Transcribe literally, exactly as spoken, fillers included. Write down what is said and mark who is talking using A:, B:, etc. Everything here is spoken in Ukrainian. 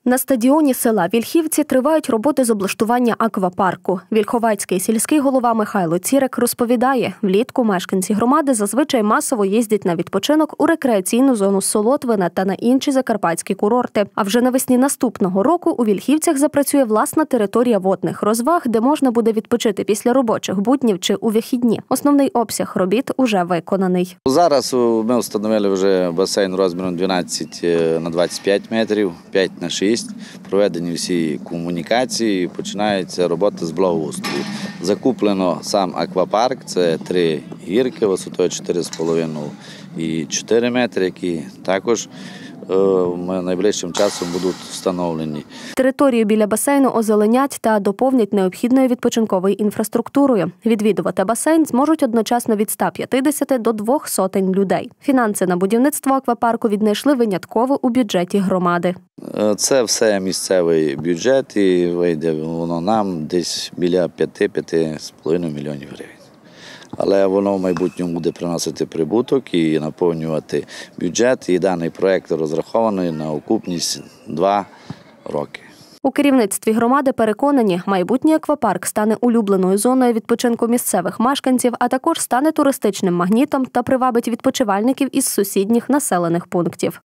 A: На стадіоні села Вільхівці тривають роботи з облаштування аквапарку. Вільховецький сільський голова Михайло Цірик розповідає, влітку мешканці громади зазвичай масово їздять на відпочинок у рекреаційну зону Солотвине та на інші закарпатські курорти. А вже навесні наступного року у Вільхівцях запрацює власна територія водних розваг, де можна буде відпочити після робочих буднів чи у вихідні. Основний обсяг робіт уже виконаний.
B: Зараз ми встановили вже басейн розміром дванадцять на двадцять п'ять метрів, п'ять на шість. Проведені всі комунікації, починається робота з благоустрою. Закуплено сам аквапарк, це три гірки висотою чотири з половиною і чотири метри, які також найближчим часом будуть встановлені.
A: Територію біля басейну озеленять та доповнять необхідною відпочинковою інфраструктурою. Відвідувати басейн зможуть одночасно від ста п'ятдесяти до двох сотень людей. Фінанси на будівництво аквапарку віднайшли винятково у бюджеті громади.
B: Це все місцевий бюджет і вийде воно нам десь біля п'яти-п'яти з половиною мільйонів гривень. Але воно в майбутньому буде приносити прибуток і наповнювати бюджет. І даний проєкт розрахований на окупність два роки.
A: У керівництві громади переконані, майбутній аквапарк стане улюбленою зоною відпочинку місцевих мешканців, а також стане туристичним магнітом та привабить відпочивальників із сусідніх населених пунктів.